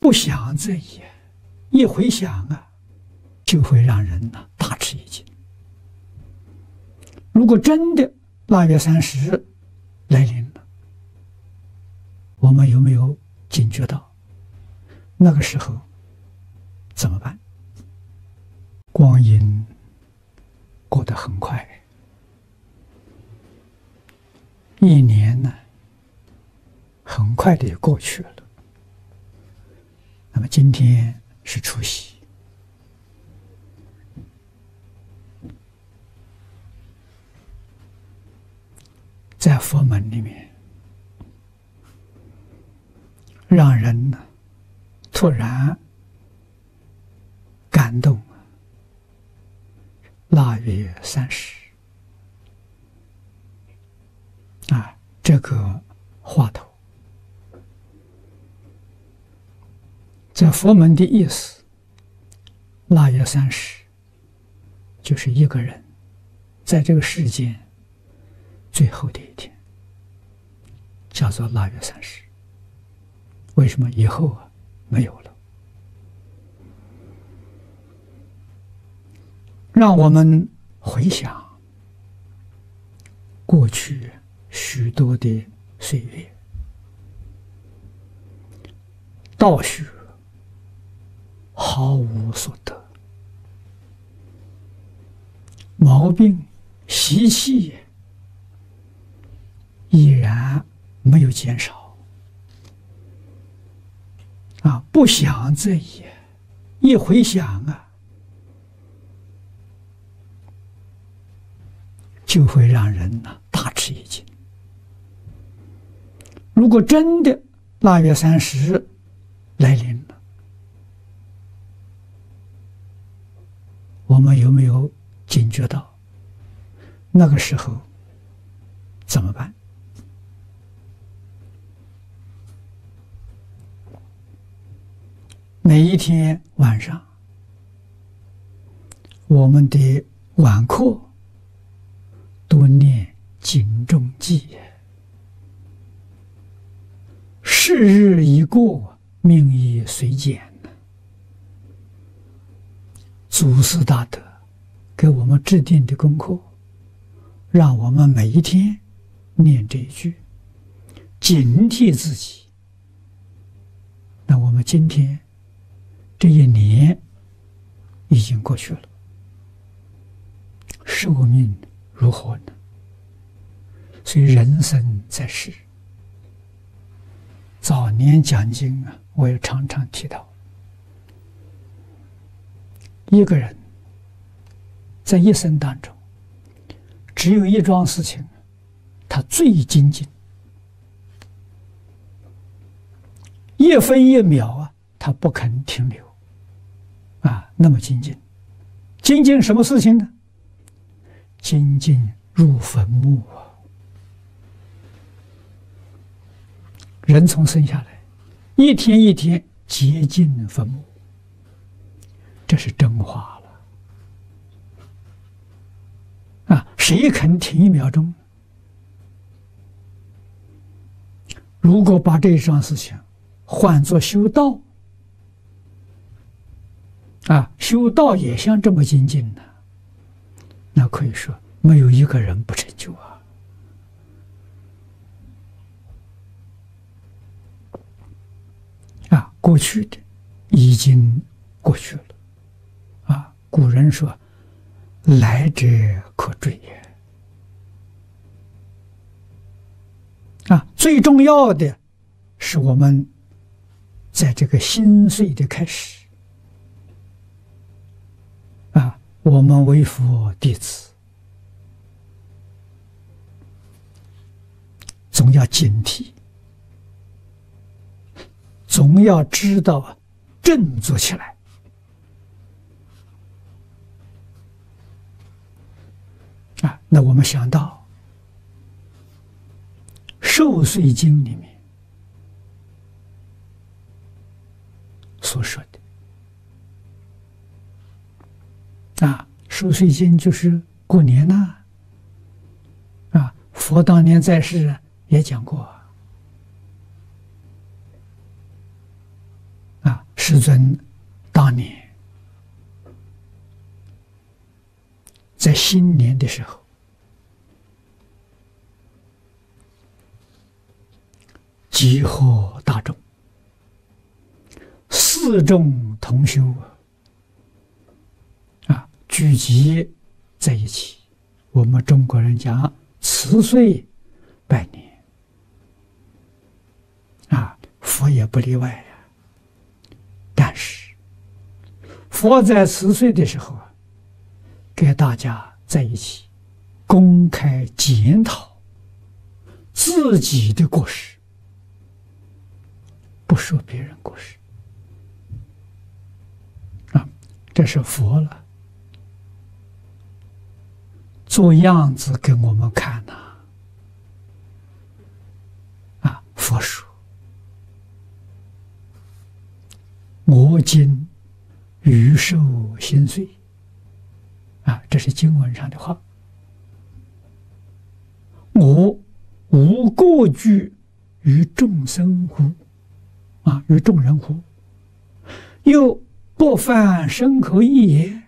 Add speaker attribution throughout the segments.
Speaker 1: 不想则已，一回想啊，就会让人大吃一惊。如果真的腊月30来临了，我们有没有警觉到？那个时候怎么办？光阴过得很快，一年呢，很快的就过去了。那么今天是除夕，在佛门里面，让人呢突然感动。腊月30这个话头，在佛门的意思，腊月30就是一个人在这个世间最后的一天，叫做腊月30。为什么以后没有了？让我们回想过去许多的岁月，道学毫无所得，毛病习气依然没有减少不想则已，一回想就会让人大吃一惊。如果真的腊月30来临了，我们有没有警觉到？那个时候怎么办？每一天晚上，我们的晚课多念警钟记，是日已过，命亦随减。祖师大德给我们制定的功课，让我们每一天念这一句，警惕自己。那我们今天这一年已经过去了，寿命如何呢？所以人生在世，早年讲经我也常常提到，一个人在一生当中，只有一桩事情他最精进，一分一秒他不肯停留那么精进。精进什么事情呢？精进入坟墓人从生下来，一天一天接近坟墓，这是真话了谁肯停1秒钟？如果把这桩事情换作修道修道也像这么精进呢，那可以说没有一个人不成就过去的已经过去了古人说来者可追最重要的是我们在这个新岁的开始我们为佛弟子总要警惕，总要知道振作起来那我们想到受岁经里面所说的受岁经就是过年佛当年在世也讲过世尊当年在新年的时候，集合大众，四众同修聚集在一起。我们中国人讲辞岁拜年佛也不例外呀。但是佛在辞岁的时候给大家在一起公开检讨自己的过失，不说别人过失这是佛了，做样子给我们看呐佛说我今余寿心碎这是经文上的话。我无过惧于众生乎于众人乎，又不犯身口意也。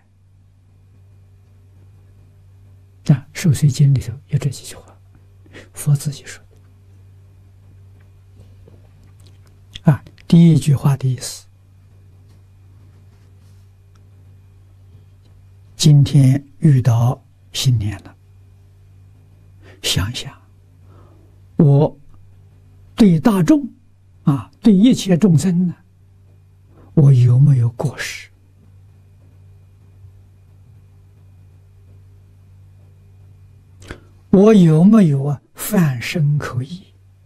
Speaker 1: 受随经里头有这几句话，佛自己说的第一句话的意思，今天遇到新年了，想想我对大众对一切众生呢，我有没有过失？我有没有犯身口意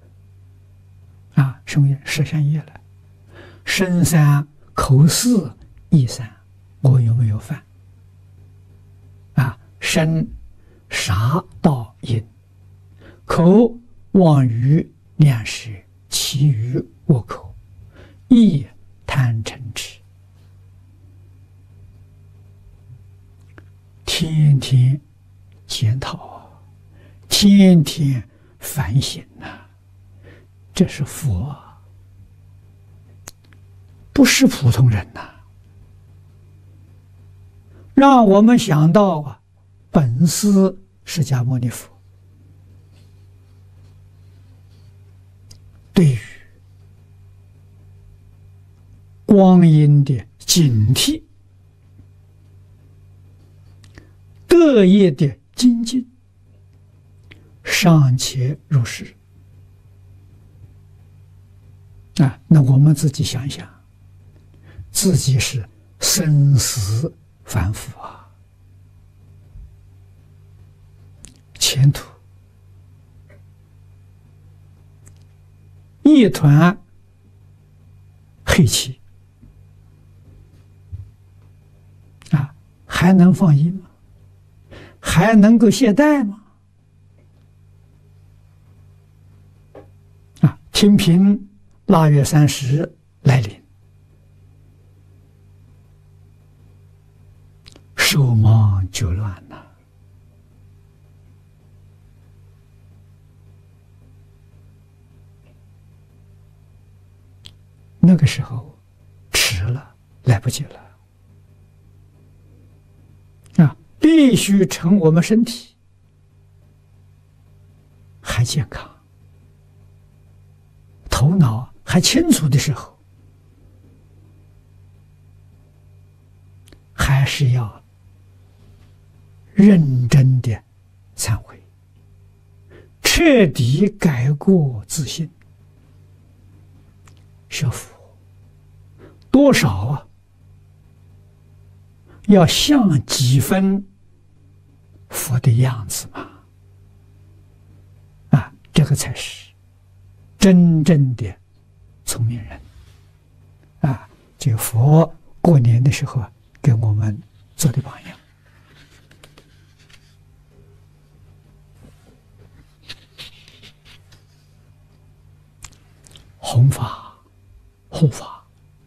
Speaker 1: 什么十善业了，身三口四意三，我有没有犯身杀盗淫，口妄语两舌，其余恶口，意贪嗔痴，天天检讨天天反省这是佛不是普通人让我们想到本师释迦牟尼佛对于光阴的警惕，得业的精进，尚且如是那我们自己想想，自己是生死反复前途一团黑气还能放逸吗？还能够懈怠吗？听凭腊月30来临，手忙脚乱那个时候迟了，来不及了必须趁我们身体还健康，头脑还清楚的时候，还是要认真的忏悔，彻底改过自新。学佛多少要像几分佛的样子嘛这个才是真正的聪明人这个佛过年的时候给我们做的榜样。弘法护法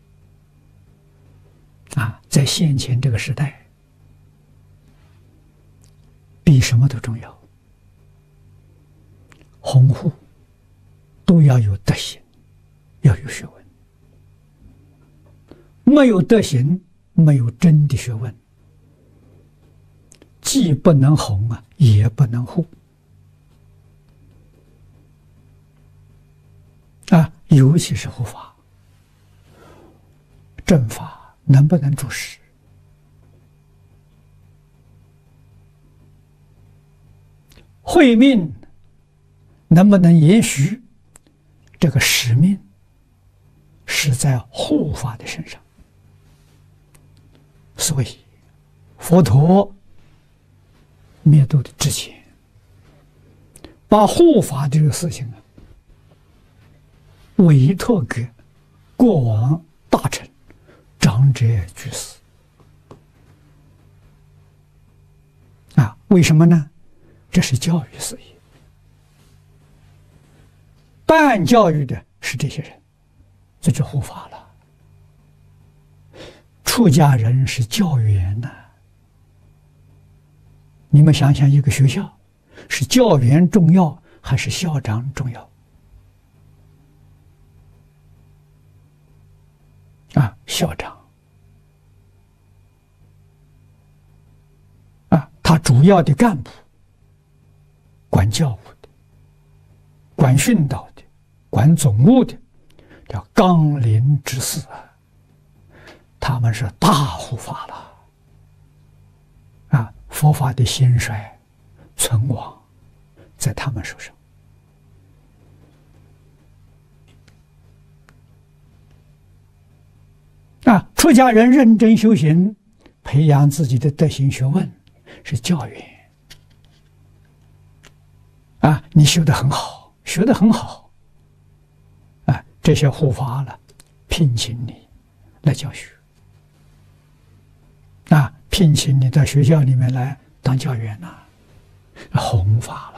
Speaker 1: 在现前这个时代比什么都重要，弘护都要有德行，要有学问。 没有德行，没有真的学问，既不能弘啊，也不能护啊。尤其是护法、正法，能不能注释？慧命能不能延续？这个使命是在护法的身上。所以佛陀灭度的之前，把护法这个事情委托给过往大臣、长者、居士为什么呢？这是教育事业，办教育的是这些人，这就护法了。出家人是教员呐，你们想想，一个学校是教员重要还是校长重要？校长他主要的干部，管教务的、管训导的、管总务的，叫纲领之士他们是大护法了佛法的兴衰存亡在他们手上出家人认真修行，培养自己的德行学问，是教员你修得很好，学得很好这些护法了聘请你来教学聘请你到学校里面来当教员弘法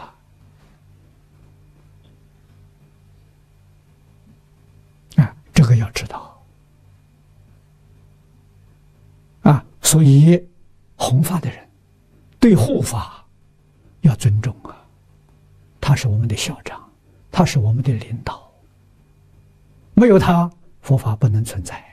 Speaker 1: 了这个要知道所以弘法的人对护法要尊重他是我们的校长，他是我们的领导，没有他，佛法不能存在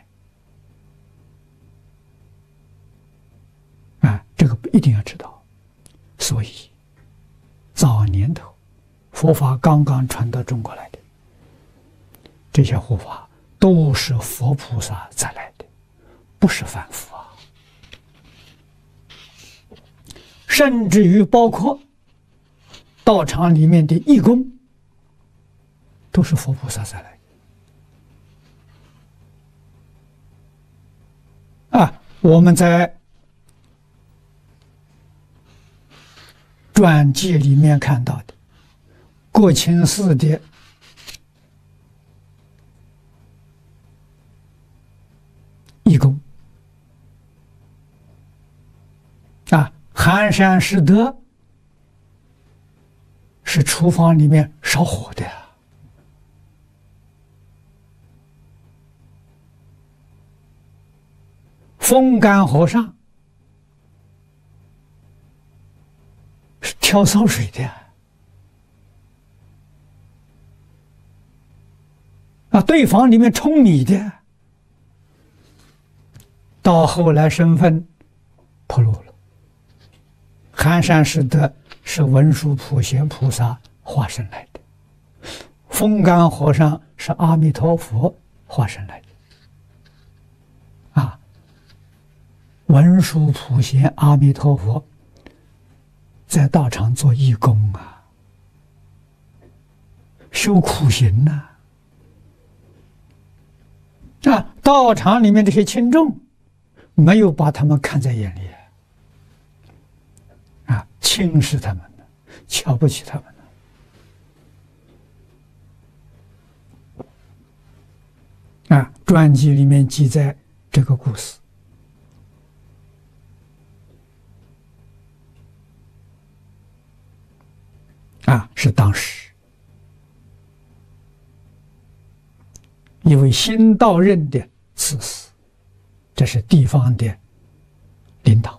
Speaker 1: 这个一定要知道。所以早年头佛法刚刚传到中国来的，这些护法都是佛菩萨再来的，不是凡夫甚至于包括道场里面的义工，都是佛菩萨再来的我们在传记里面看到的国清寺的义工寒山拾得是厨房里面烧火的风干和尚是挑烧水的对房里面舂米的，到后来身份暴露了。寒山拾得是文殊普贤菩萨化身来的，风干和尚是阿弥陀佛化身来的文殊普贤阿弥陀佛在道场做义工修苦行道场里面这些亲众没有把他们看在眼里轻视他们瞧不起他们传记里面记载这个故事是当时一位新到任的刺史，这是地方的领导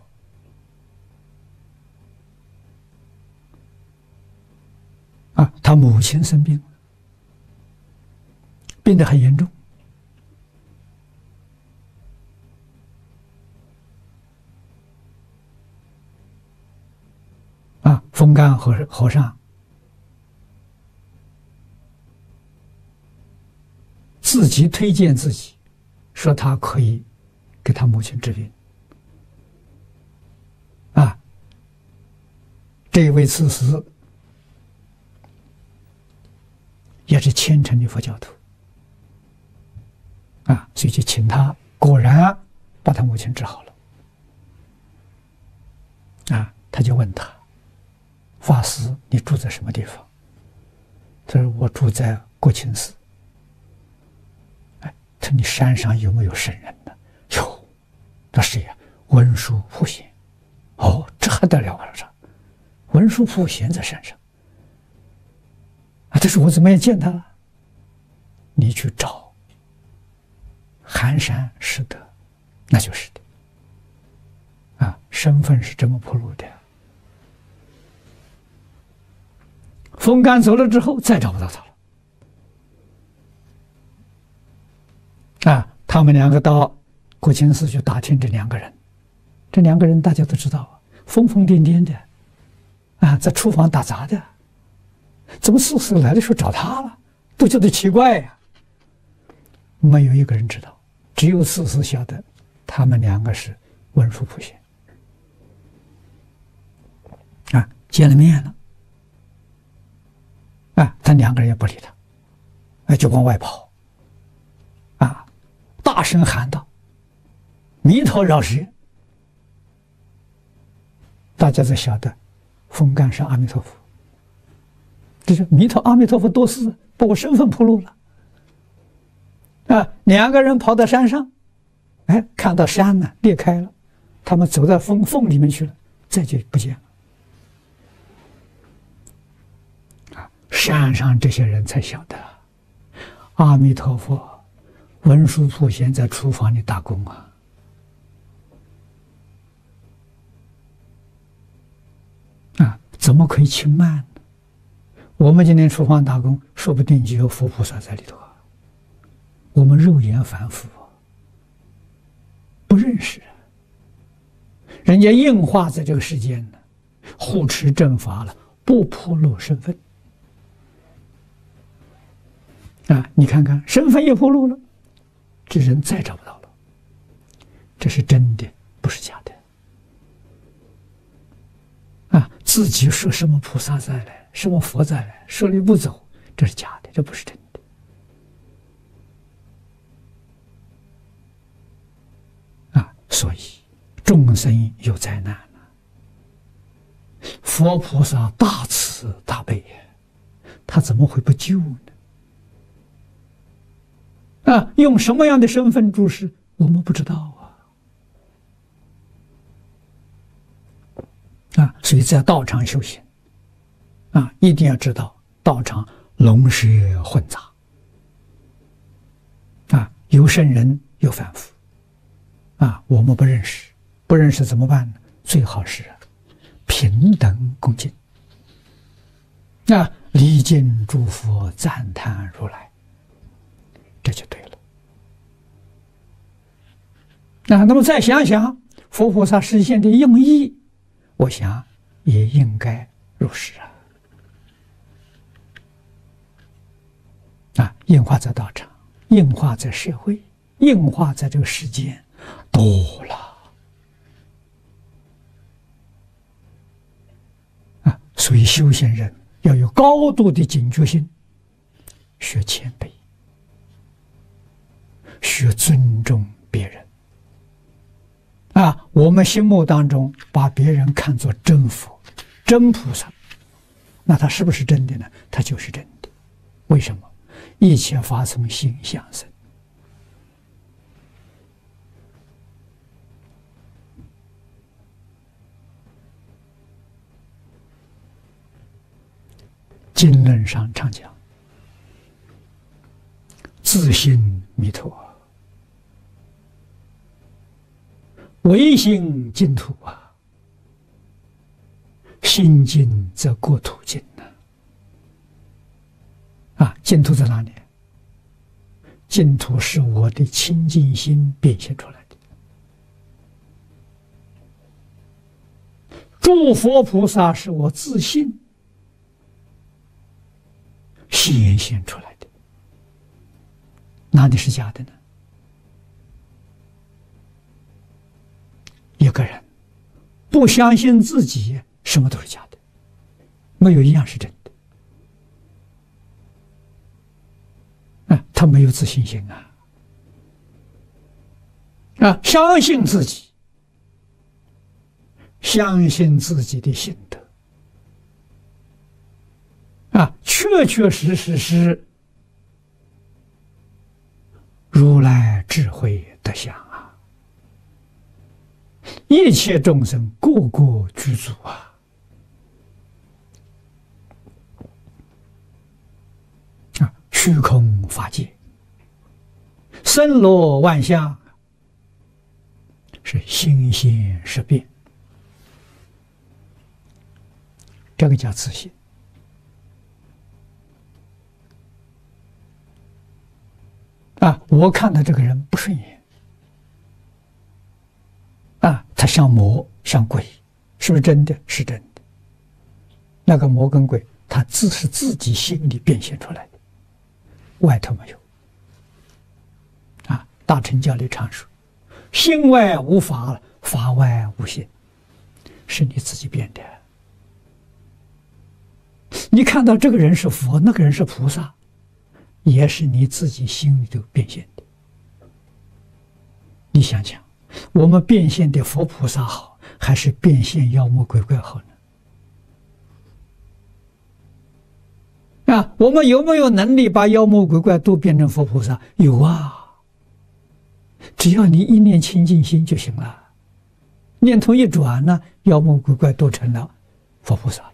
Speaker 1: 他母亲生病了，病得很严重风干和尚自己推荐自己，说他可以给他母亲治病。这位刺史也是虔诚的佛教徒所以就请他，果然把他母亲治好了。他就问他：“法师，你住在什么地方？”他说：“我住在国清寺。”他说：“你山上有没有圣人呢？”有，那谁呀？文殊普贤。哦，这还得了啊！这文殊普贤在山上他说：“我怎么也见他了？”你去找寒山拾得，那就是的身份是这么暴露的。风干走了之后，再找不到他了。他们两个到国清寺去打听这两个人。这两个人大家都知道，疯疯癫癫的在厨房打杂的，怎么刺史来的时候找他了？都觉得奇怪呀。没有一个人知道，只有刺史晓得，他们两个是文殊普贤。见了面了。他两个人也不理他，就往外跑。大声喊道：“弥陀饶舌！”大家才晓得，风干是阿弥陀佛。这是阿弥陀佛多事，把我身份暴露了。两个人跑到山上，看到山呢裂开了，他们走到缝里面去了，再就不见了。山上这些人才晓得，阿弥陀佛，文殊普贤在厨房里打工怎么可以轻慢呢？我们今天厨房打工，说不定就有佛菩萨在里头我们肉眼凡夫不认识人家应化在这个世间呢，护持正法了，不暴露身份你看看身份也暴露了，这人再找不到了。这是真的，不是假的自己说什么菩萨再来，什么佛再来，说你不走，这是假的，这不是真的所以众生有灾难佛菩萨大慈大悲他怎么会不救呢？用什么样的身份注释，我们不知道所以在道场修行一定要知道道场龙蛇混杂有圣人有凡夫我们不认识怎么办呢？最好是平等恭敬礼敬诸佛，赞叹如来，这就对了。那么再想想佛菩萨实现的用意，我想也应该如是应化在道场，应化在社会，应化在这个世间多了所以修行人要有高度的警觉性，学谦卑，学尊重别人我们心目当中把别人看作真佛、真菩萨，那他是不是真的呢？他就是真的。为什么？一切法从心相生。经论上常讲，自性弥陀，唯心净土心净则国土净净土在哪里？净土是我的清净心变现出来的。 诸佛菩萨是我自信显现出来的，哪里是假的呢？一个人不相信自己，什么都是假的，没有一样是真的。他没有自信心相信自己，相信自己的心得确确实实是如来智慧德相一切众生个个具足虚空法界，森罗万象，是心现识变，这个叫自信我看到这个人不顺眼他像魔像鬼，是不是真的？是真的。那个魔跟鬼，他是自己心里变现出来的，外头没有大乘教里常说，心外无法，法外无心，是你自己变的。你看到这个人是佛，那个人是菩萨，也是你自己心里头变现的。你想想，我们变现的佛菩萨好，还是变现妖魔鬼怪好呢？我们有没有能力把妖魔鬼怪都变成佛菩萨？有只要你一念清净心就行了，念头一转呢，妖魔鬼怪都成了佛菩萨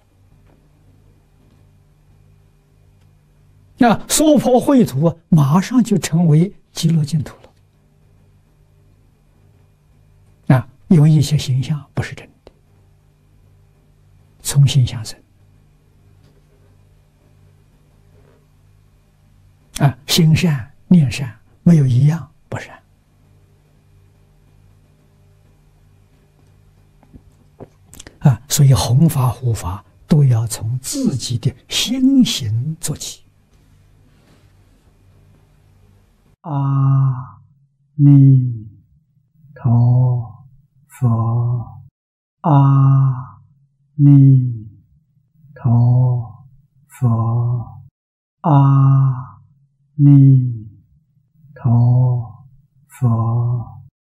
Speaker 1: 了。娑婆秽土马上就成为极乐净土了。有一些形象不是真的，从心想生心善念善，没有一样不善所以弘法护法都要从自己的心行做起。阿弥陀佛，阿弥陀佛，阿